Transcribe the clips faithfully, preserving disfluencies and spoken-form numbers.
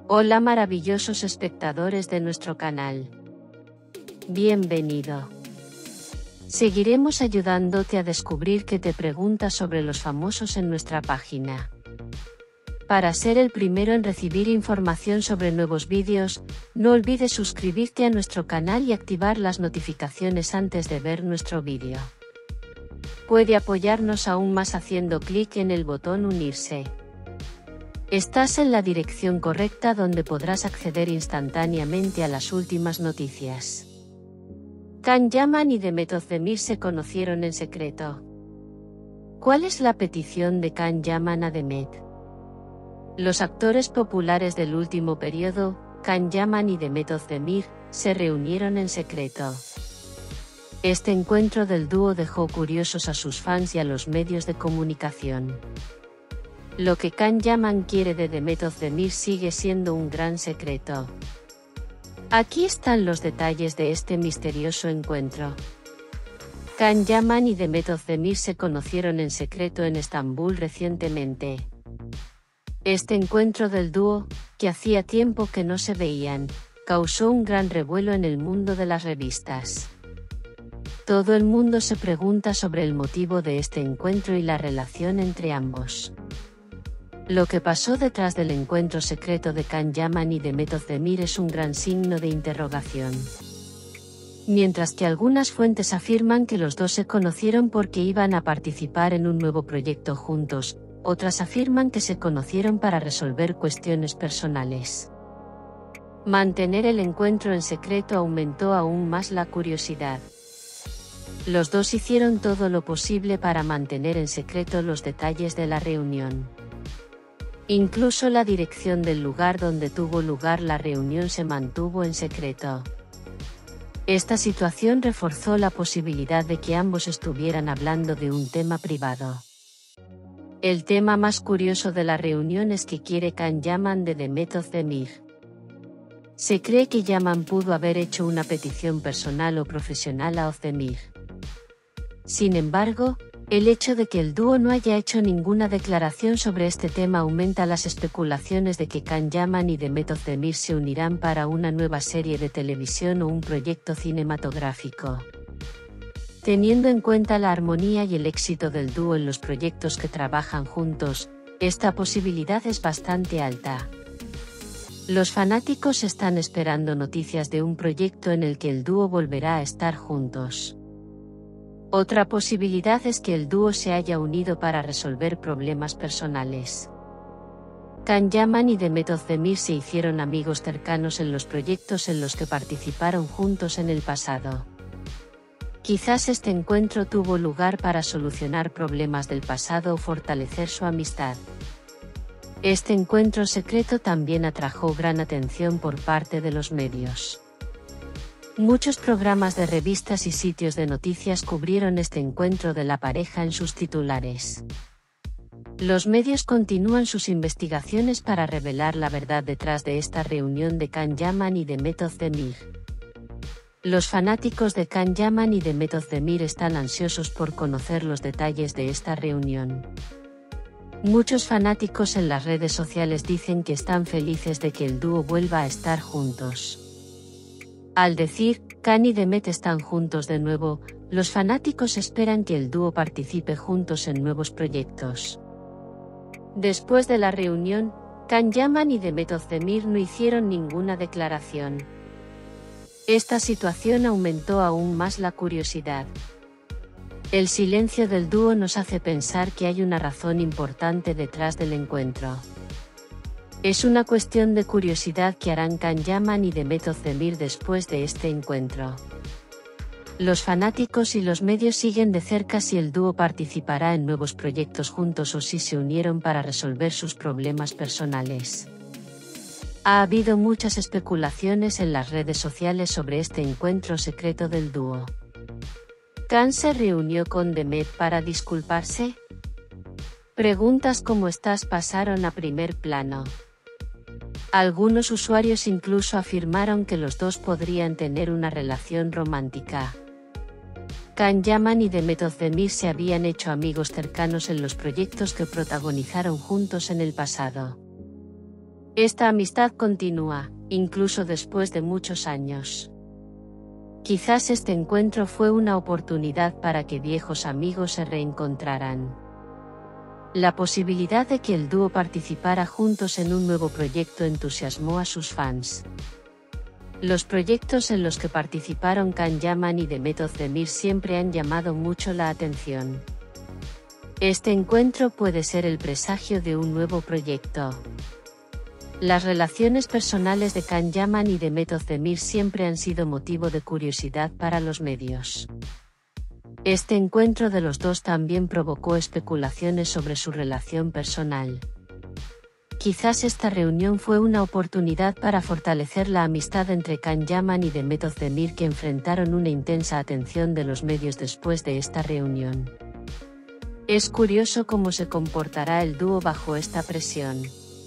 Hola maravillosos espectadores de nuestro canal. Bienvenido. Seguiremos ayudándote a descubrir qué te preguntas sobre los famosos en nuestra página. Para ser el primero en recibir información sobre nuevos vídeos, no olvides suscribirte a nuestro canal y activar las notificaciones antes de ver nuestro vídeo. Puede apoyarnos aún más haciendo clic en el botón unirse. Estás en la dirección correcta donde podrás acceder instantáneamente a las últimas noticias. Can Yaman y Demet Özdemir se conocieron en secreto. ¿Cuál es la petición de Can Yaman a Demet? Los actores populares del último periodo, Can Yaman y Demet Özdemir, se reunieron en secreto. Este encuentro del dúo dejó curiosos a sus fans y a los medios de comunicación. Lo que Can Yaman quiere de Demet Özdemir sigue siendo un gran secreto. Aquí están los detalles de este misterioso encuentro. Can Yaman y Demet Özdemir se conocieron en secreto en Estambul recientemente. Este encuentro del dúo, que hacía tiempo que no se veían, causó un gran revuelo en el mundo de las revistas. Todo el mundo se pregunta sobre el motivo de este encuentro y la relación entre ambos. Lo que pasó detrás del encuentro secreto de Can Yaman y Demet Özdemir es un gran signo de interrogación. Mientras que algunas fuentes afirman que los dos se conocieron porque iban a participar en un nuevo proyecto juntos, otras afirman que se conocieron para resolver cuestiones personales. Mantener el encuentro en secreto aumentó aún más la curiosidad. Los dos hicieron todo lo posible para mantener en secreto los detalles de la reunión. Incluso la dirección del lugar donde tuvo lugar la reunión se mantuvo en secreto. Esta situación reforzó la posibilidad de que ambos estuvieran hablando de un tema privado. El tema más curioso de la reunión es que quiere Can Yaman de Demet Özdemir. Se cree que Yaman pudo haber hecho una petición personal o profesional a Özdemir. Sin embargo, el hecho de que el dúo no haya hecho ninguna declaración sobre este tema aumenta las especulaciones de que Can Yaman y Demet Özdemir se unirán para una nueva serie de televisión o un proyecto cinematográfico. Teniendo en cuenta la armonía y el éxito del dúo en los proyectos que trabajan juntos, esta posibilidad es bastante alta. Los fanáticos están esperando noticias de un proyecto en el que el dúo volverá a estar juntos. Otra posibilidad es que el dúo se haya unido para resolver problemas personales. Can Yaman y Demet Özdemir se hicieron amigos cercanos en los proyectos en los que participaron juntos en el pasado. Quizás este encuentro tuvo lugar para solucionar problemas del pasado o fortalecer su amistad. Este encuentro secreto también atrajo gran atención por parte de los medios. Muchos programas de revistas y sitios de noticias cubrieron este encuentro de la pareja en sus titulares. Los medios continúan sus investigaciones para revelar la verdad detrás de esta reunión de Can Yaman y Demet Özdemir. Los fanáticos de Can Yaman y Demet Özdemir están ansiosos por conocer los detalles de esta reunión. Muchos fanáticos en las redes sociales dicen que están felices de que el dúo vuelva a estar juntos. Al decir, Can y Demet están juntos de nuevo, los fanáticos esperan que el dúo participe juntos en nuevos proyectos. Después de la reunión, Can Yaman y Demet Özdemir no hicieron ninguna declaración. Esta situación aumentó aún más la curiosidad. El silencio del dúo nos hace pensar que hay una razón importante detrás del encuentro. Es una cuestión de curiosidad que harán Can Yaman y Demet Özdemir después de este encuentro. Los fanáticos y los medios siguen de cerca si el dúo participará en nuevos proyectos juntos o si se unieron para resolver sus problemas personales. Ha habido muchas especulaciones en las redes sociales sobre este encuentro secreto del dúo. ¿Can se reunió con Demet para disculparse? Preguntas como estas pasaron a primer plano. Algunos usuarios incluso afirmaron que los dos podrían tener una relación romántica. Can Yaman y Demet Özdemir se habían hecho amigos cercanos en los proyectos que protagonizaron juntos en el pasado. Esta amistad continúa, incluso después de muchos años. Quizás este encuentro fue una oportunidad para que viejos amigos se reencontraran. La posibilidad de que el dúo participara juntos en un nuevo proyecto entusiasmó a sus fans. Los proyectos en los que participaron Can Yaman y Demet Özdemir siempre han llamado mucho la atención. Este encuentro puede ser el presagio de un nuevo proyecto. Las relaciones personales de Can Yaman y Demet Özdemir siempre han sido motivo de curiosidad para los medios. Este encuentro de los dos también provocó especulaciones sobre su relación personal. Quizás esta reunión fue una oportunidad para fortalecer la amistad entre Can Yaman y Demet Özdemir, que enfrentaron una intensa atención de los medios después de esta reunión. Es curioso cómo se comportará el dúo bajo esta presión.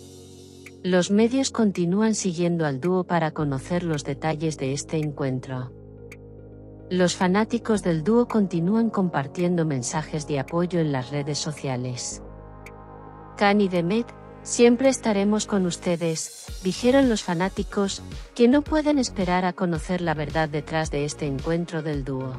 Los medios continúan siguiendo al dúo para conocer los detalles de este encuentro. Los fanáticos del dúo continúan compartiendo mensajes de apoyo en las redes sociales. Can y Demet, siempre estaremos con ustedes, dijeron los fanáticos, que no pueden esperar a conocer la verdad detrás de este encuentro del dúo.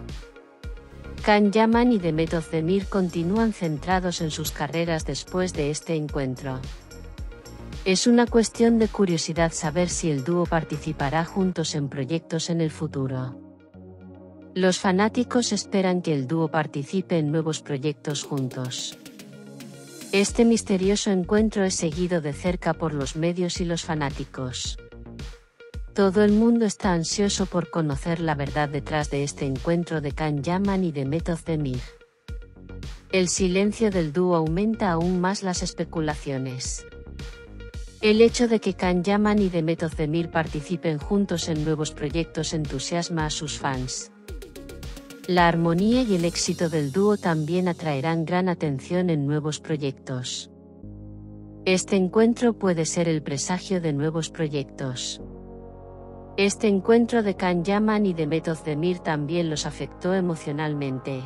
Can Yaman y Demet Özdemir continúan centrados en sus carreras después de este encuentro. Es una cuestión de curiosidad saber si el dúo participará juntos en proyectos en el futuro. Los fanáticos esperan que el dúo participe en nuevos proyectos juntos. Este misterioso encuentro es seguido de cerca por los medios y los fanáticos. Todo el mundo está ansioso por conocer la verdad detrás de este encuentro de Can Yaman y Demet Özdemir. El silencio del dúo aumenta aún más las especulaciones. El hecho de que Can Yaman y Demet Özdemir participen juntos en nuevos proyectos entusiasma a sus fans. La armonía y el éxito del dúo también atraerán gran atención en nuevos proyectos. Este encuentro puede ser el presagio de nuevos proyectos. Este encuentro de Can Yaman y Demet Özdemir también los afectó emocionalmente.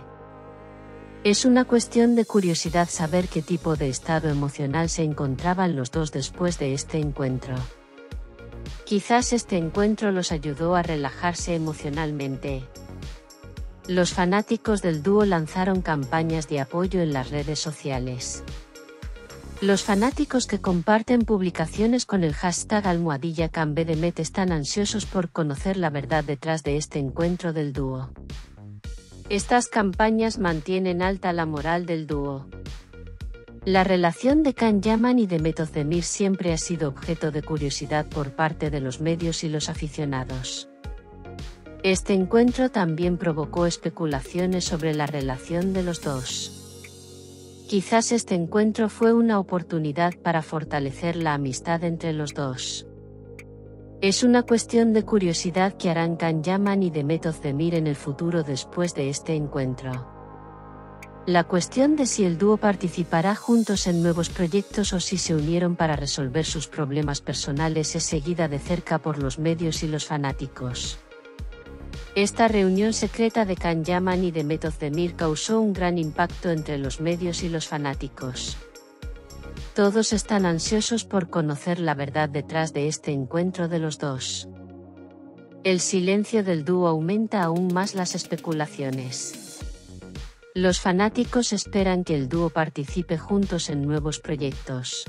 Es una cuestión de curiosidad saber qué tipo de estado emocional se encontraban los dos después de este encuentro. Quizás este encuentro los ayudó a relajarse emocionalmente. Los fanáticos del dúo lanzaron campañas de apoyo en las redes sociales. Los fanáticos que comparten publicaciones con el hashtag almohadilla CanBeDemet están ansiosos por conocer la verdad detrás de este encuentro del dúo. Estas campañas mantienen alta la moral del dúo. La relación de Can Yaman y Demet Özdemir siempre ha sido objeto de curiosidad por parte de los medios y los aficionados. Este encuentro también provocó especulaciones sobre la relación de los dos. Quizás este encuentro fue una oportunidad para fortalecer la amistad entre los dos. Es una cuestión de curiosidad que harán Can Yaman y Demet Özdemir en el futuro después de este encuentro. La cuestión de si el dúo participará juntos en nuevos proyectos o si se unieron para resolver sus problemas personales es seguida de cerca por los medios y los fanáticos. Esta reunión secreta de Can Yaman y Demet Özdemir causó un gran impacto entre los medios y los fanáticos. Todos están ansiosos por conocer la verdad detrás de este encuentro de los dos. El silencio del dúo aumenta aún más las especulaciones. Los fanáticos esperan que el dúo participe juntos en nuevos proyectos.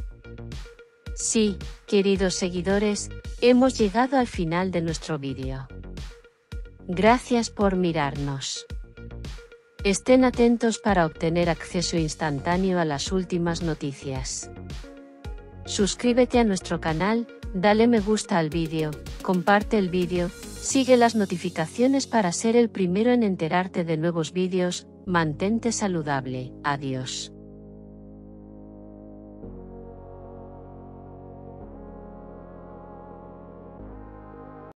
Sí, queridos seguidores, hemos llegado al final de nuestro vídeo. Gracias por mirarnos. Estén atentos para obtener acceso instantáneo a las últimas noticias. Suscríbete a nuestro canal, dale me gusta al vídeo, comparte el vídeo, sigue las notificaciones para ser el primero en enterarte de nuevos vídeos, mantente saludable, adiós.